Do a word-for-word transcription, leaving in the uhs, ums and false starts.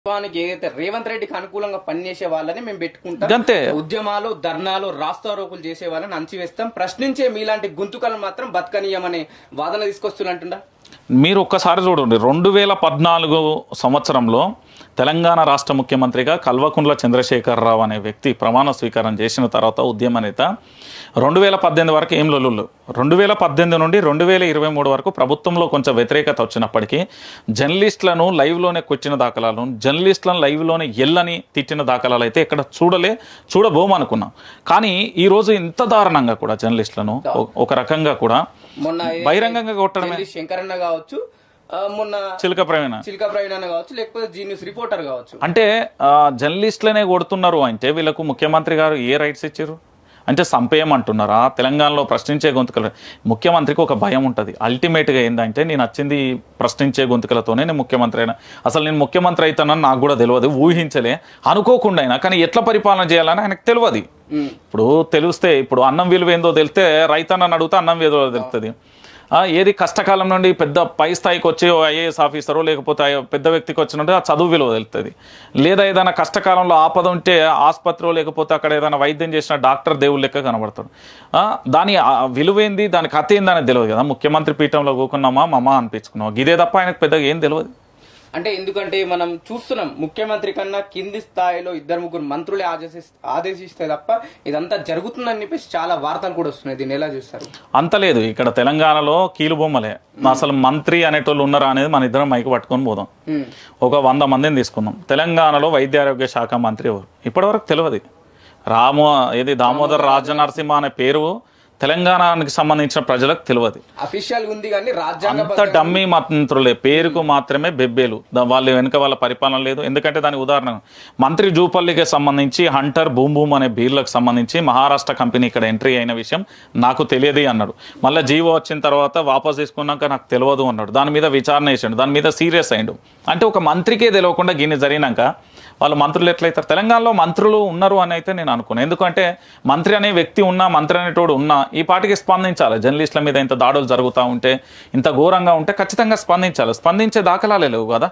ఏదైతే రేవంత్ రెడ్డికి అనుకూలంగా పనిచేసే వాళ్ళని మేము పెట్టుకుంటాం, అంతే. ఉద్యమాలు ధర్నాలు రాస్తారోకులు చేసే వాళ్ళని అంచివేస్తాం, ప్రశ్నించే మీలాంటి గుంతుకలను మాత్రం బతకనీయమనే వాదన తీసుకొస్తున్నట్టుండా. మీరు ఒక్కసారి చూడండి, రెండు వేల పద్నాలుగు సంవత్సరంలో తెలంగాణ రాష్ట్ర ముఖ్యమంత్రిగా కల్వకుంట్ల చంద్రశేఖరరావు అనే వ్యక్తి ప్రమాణ స్వీకారం చేసిన తర్వాత ఉద్యమ నేత రెండు వేల పద్దెనిమిది వరకు ఏం లొల్లుళ్ళు, రెండు వేల పద్దెనిమిది నుండి రెండు వేల ఇరవై మూడు వరకు ప్రభుత్వంలో కొంచెం వ్యతిరేకత వచ్చినప్పటికీ జర్నలిస్టులను లైవ్లోనే కొచ్చిన దాఖలాలు, జర్నలిస్టులను లైవ్లోనే ఎల్లని తిట్టిన దాఖలాలు అయితే ఇక్కడ చూడలే, చూడబోమనుకున్నాం. కానీ ఈరోజు ఇంత దారుణంగా కూడా జర్నలిస్టులను ఒక రకంగా కూడా మొన్న బహిరంగంగా కొట్టడమే. శంకరన్న కావచ్చు, మొన్న చిలక ప్రవీణ చిలక ప్రవీణ కావచ్చు, లేకపోతే జీ న్యూస్ రిపోర్టర్ కావచ్చు, అంటే జర్నలిస్టులనే కొడుతున్నారు అంటే వీళ్ళకు ముఖ్యమంత్రి గారు ఏ రైట్స్ ఇచ్చారు? అంటే సంపేయమంటున్నారా? తెలంగాణలో ప్రశ్నించే గొంతుకలు, ముఖ్యమంత్రికి ఒక భయం ఉంటుంది. అల్టిమేట్గా ఏంటంటే నేను వచ్చింది ప్రశ్నించే గొంతుకలతోనే నేను ముఖ్యమంత్రి అయినా, అసలు నేను ముఖ్యమంత్రి అవుతానని నాకు కూడా తెలియదు, ఊహించలే, అనుకోకుండా అయినా. కానీ ఎట్లా పరిపాలన చేయాలని ఆయనకు తెలియదు. ఇప్పుడు తెలిస్తే ఇప్పుడు అన్నం విలువ ఏందో తెలిస్తే రైతన్నని అడిగితే అన్నం విలువ తెలుస్తుంది. ఏది కష్టకాలం నుండి పెద్ద పై స్థాయికి వచ్చి ఐఏఎస్ ఆఫీసరో లేకపోతే పెద్ద వ్యక్తికి వచ్చినట్టు ఆ చదువు విలువ తెలుస్తుంది. లేదా ఏదైనా కష్టకాలంలో ఆపద ఉంటే ఆసుపత్రిలో లేకపోతే అక్కడ ఏదైనా వైద్యం చేసిన డాక్టర్ దేవుళ్ళ లెక్క కనబడతాడు. దాని విలువేంది, దాని కథ ఏందని తెలియదు కదా. ముఖ్యమంత్రి పీఠంలో కూకున్నామా మమా అనిపించుకున్నామా, ఇదే తప్ప ఆయనకు పెద్దగా ఏం తెలియదు. అంటే ఎందుకంటే మనం చూస్తున్నాం, ముఖ్యమంత్రి కన్నా కింది స్థాయిలో ఇద్దరు ముగ్గురు మంత్రులే ఆదేశిస్తే తప్ప ఇదంతా జరుగుతుందని చెప్పేసి చాలా వార్తలు కూడా వస్తున్నాయి. దీన్ని ఎలా చూస్తారు? అంత లేదు, ఇక్కడ తెలంగాణలో కీలుబొమ్మలే. అసలు మంత్రి అనేటోళ్ళు ఉన్నారా అనేది మన ఇద్దరం మైకి పట్టుకొని పోదాం. ఒక వంద మందిని తీసుకుందాం. తెలంగాణలో వైద్య ఆరోగ్య శాఖ మంత్రి ఎవరు ఇప్పటివరకు తెలియదు. రాము ఏది దామోదర్ రాజనరసింహ అనే పేరు తెలంగాణకి సంబంధించిన ప్రజలకు తెలియదు. అఫీషియల్ ఉంది కానీ రాజ్యాంగ అంత డమ్మీ మంత్రులే, పేరుకు మాత్రమే బెబ్బేలు. వాళ్ళ వెనుక వాళ్ళ పరిపాలన లేదు. ఎందుకంటే దానికి ఉదాహరణ మంత్రి జూపల్లికి సంబంధించి హంటర్ బూమ్ బూమ్ అనే బీర్లకు సంబంధించి మహారాష్ట్ర కంపెనీ ఇక్కడ ఎంట్రీ అయిన విషయం నాకు తెలియదు అన్నాడు. మళ్ళీ జీవో వచ్చిన తర్వాత వాపస్ తీసుకున్నాక నాకు తెలియదు అన్నాడు. దాని మీద విచారణ చేసాడు, దాని మీద సీరియస్ అయ్యాడు. అంటే ఒక మంత్రికే తెలియకుండా గిన్నె జరిగినాక వాళ్ళు మంత్రులు ఎట్లయితారు? తెలంగాణలో మంత్రులు ఉన్నారు అని అయితే నేను అనుకున్నాను. ఎందుకంటే మంత్రి అనే వ్యక్తి ఉన్నా, మంత్రి అనేటోడు ఉన్నా ఈ పాటికి స్పందించాలి. జర్నలిస్టుల మీద ఇంత దాడులు జరుగుతూ ఉంటే, ఇంత ఘోరంగా ఉంటే ఖచ్చితంగా స్పందించాలి. స్పందించే దాఖలాలే లేవు కదా.